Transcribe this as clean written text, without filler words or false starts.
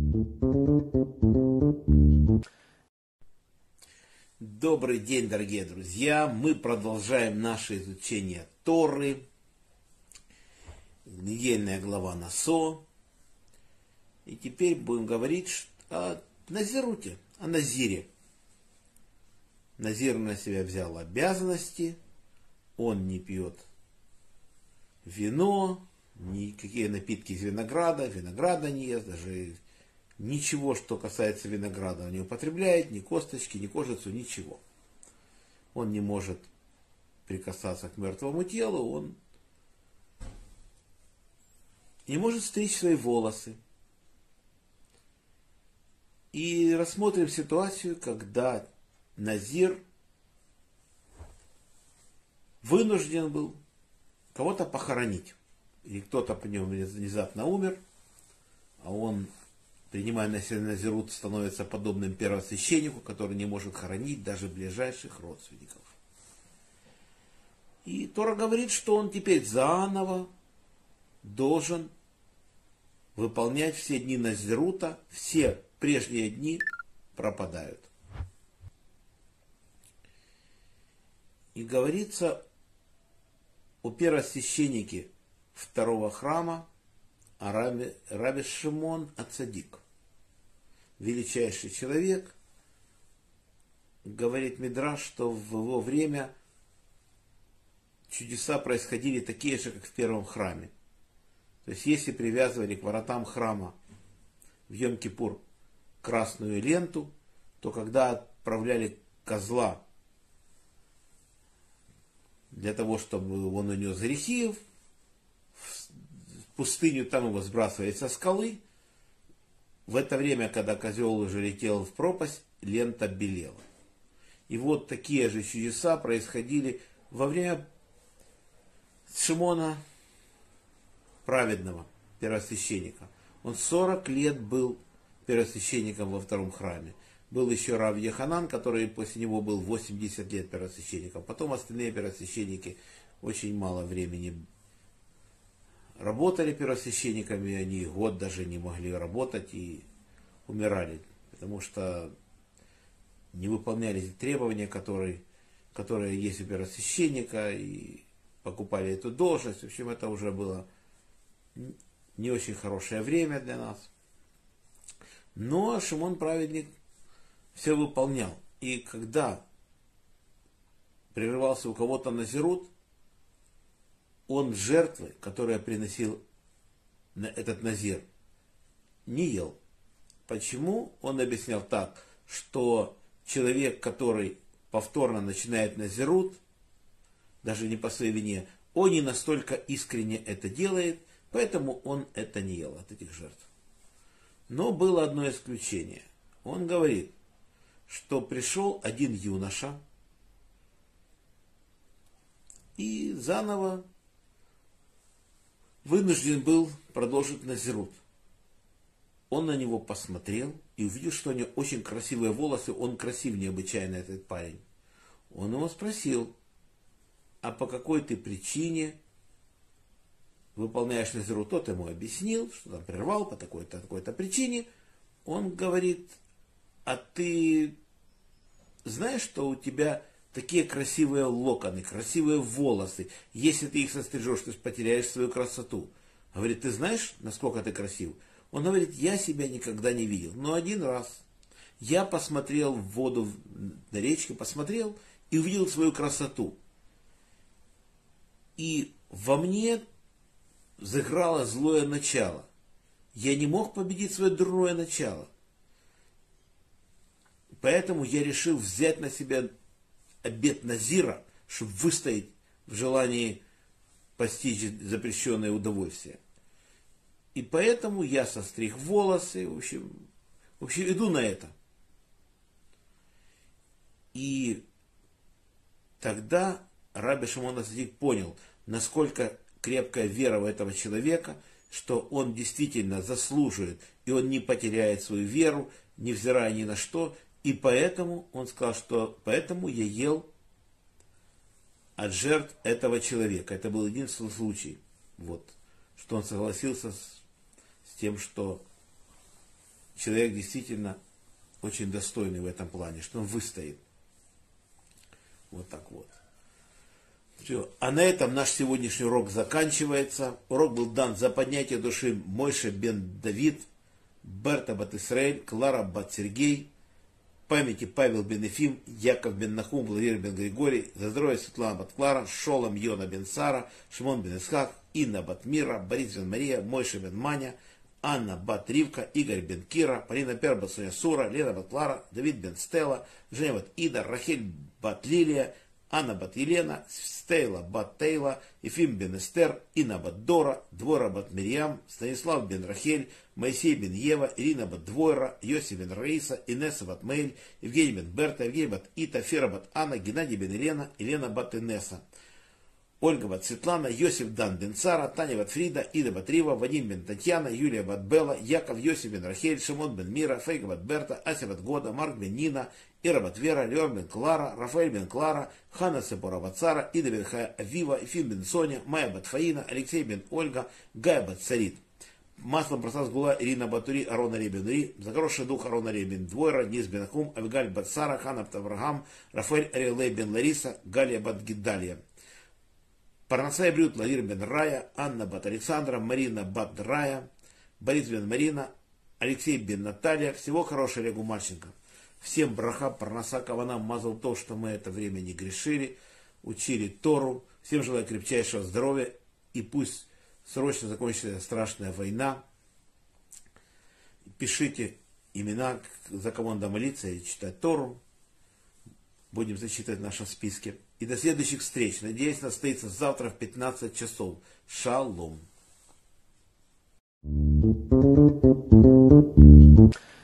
Добрый день, дорогие друзья! Мы продолжаем наше изучение Торы. Недельная глава Насо. И теперь будем говорить о Назируте, о Назире. Назир на себя взял обязанности. Он не пьет вино, никакие напитки из винограда не ест, даже ничего, что касается винограда, он не употребляет, ни косточки, ни кожицу, ничего. Он не может прикасаться к мертвому телу, он не может стричь свои волосы. И рассмотрим ситуацию, когда Назир вынужден был кого-то похоронить. Или кто-то по нему внезапно умер, а он, принимая на себя Назирут, становится подобным первосвященнику, который не может хоронить даже ближайших родственников. И Тора говорит, что он теперь заново должен выполнять все дни Назирута, все прежние дни пропадают. И говорится о первосвященнике второго храма, о Раби Шимон ацадик. Величайший человек. Говорит Мидраш, что в его время чудеса происходили такие же, как в первом храме. То есть, если привязывали к воротам храма в Йом-Кипур красную ленту, то когда отправляли козла для того, чтобы он унес грехи в пустыню, там его сбрасывали со скалы. В это время, когда козел уже летел в пропасть, лента белела. И вот такие же чудеса происходили во время Шимона праведного, первосвященника. Он 40 лет был первосвященником во втором храме. Был еще Рав Йоханан, который после него был 80 лет первосвященником. Потом остальные первосвященники очень мало времени работали первосвященниками, они год даже не могли работать и умирали, потому что не выполняли требования, которые есть у первосвященника, и покупали эту должность. В общем, это уже было не очень хорошее время для нас. Но Шимон праведник все выполнял. И когда прерывался у кого-то Назирут, он жертвы, которые приносил этот Назир, не ел. Почему? Он объяснял так, что человек, который повторно начинает Назирут, даже не по своей вине, он не настолько искренне это делает, поэтому он это не ел от этих жертв. Но было одно исключение. Он говорит, что пришел один юноша и заново вынужден был продолжить Назирут. Он на него посмотрел и увидел, что у него очень красивые волосы, он красив необычайно, этот парень. Он его спросил, а по какой ты причине выполняешь Назирут? Тот ему объяснил, что там прервал по такой-то причине. Он говорит, а ты знаешь, что у тебя такие красивые локоны, красивые волосы. Если ты их сострижешь, ты потеряешь свою красоту. Говорит, ты знаешь, насколько ты красив? Он говорит, я себя никогда не видел. Но один раз я посмотрел в воду на речке, посмотрел и увидел свою красоту. И во мне заиграло злое начало. Я не мог победить свое дурное начало. Поэтому я решил взять на себя обет Назира, чтобы выстоять в желании постичь запрещенное удовольствие. И поэтому я состриг волосы, в общем иду на это. И тогда Раби Шимон ацадик понял, насколько крепкая вера у этого человека, что он действительно заслуживает, и он не потеряет свою веру, невзирая ни на что. И поэтому он сказал, что поэтому я ел от жертв этого человека. Это был единственный случай, вот, что он согласился с тем, что человек действительно очень достойный в этом плане, что он выстоит. Вот так вот. Все. А на этом наш сегодняшний урок заканчивается. Урок был дан за поднятие души Мойше бен Давид, Берта бат Исраэль, Клара бат Сергей, памяти Павел бен Ефим, Яков бен Нахум, Владимир бен Григорий, за здоровье Светлана бат Клара, Шолом Йона бен Сара, Шимон бен Исхак, Инна бат Мира, Борис бен Мария, Мойше бен Маня, Анна бат Ривка, Игорь бен Кира, Полина Пер бат Соня Сура, Лена бат Клара, Давид бен Стелла, Женя бат Ида, Рахель бат Лилия, Анна бат Елена, Стейла бат Тейла, Ефим бен Эстер, Инна бат Дора, Двора бат Мирьям, Станислав бен Рахель, Моисей бен Ева, Ирина бат Двойра, Йосиф бен Раиса, Инесса бат Мейль, Евгений бен Берта, Евгений бат Ита, Фера бат Анна, Геннадий бен Елена, Елена бат Инесса, Ольга бат Светлана, Йосиф дан бен Сара, Таня бат Фрида, Ида бат Рива, Вадим бен Татьяна, Юлия бат Белла, Яков, Йосиф бен Рахель, Шимон бен Мира, Фейга бат Берта, Ася бат Года, Марк бен Нина, Ира бат Вера, Леон бен Клара, Рафаэль бен Клара, Хана Сепора бат Сара, Ида бен Хая Авива, Ефим бен Соня, Майя бат Фаина, Алексей бен Ольга, Гая бат Сарит. Маслом проста сгула Ирина Батури, Арон Ария бен Ури, за хороший дух Арон Ария бен Двойра, Низ бен Ахум, Авигаль бат Сара, Хана бат Авраам, Рафаэль Ариэлей бен Лариса, Галия бат Гидалия. Парнасай Брют, Владимир бен Рая, Анна бат Александра, Марина бат Рая, Борис бен Марина, Алексей бен Наталья. Всего хорошего, Олегу Марченко. Всем браха, парнаса, кавана, мазал то, что мы это время не грешили, учили Тору. Всем желаю крепчайшего здоровья, и пусть срочно закончится эта страшная война. Пишите имена, за кого надо молиться и читать Тору. Будем зачитывать в нашем списке. И до следующих встреч. Надеюсь, нас состоится завтра в 15 часов. Шалом.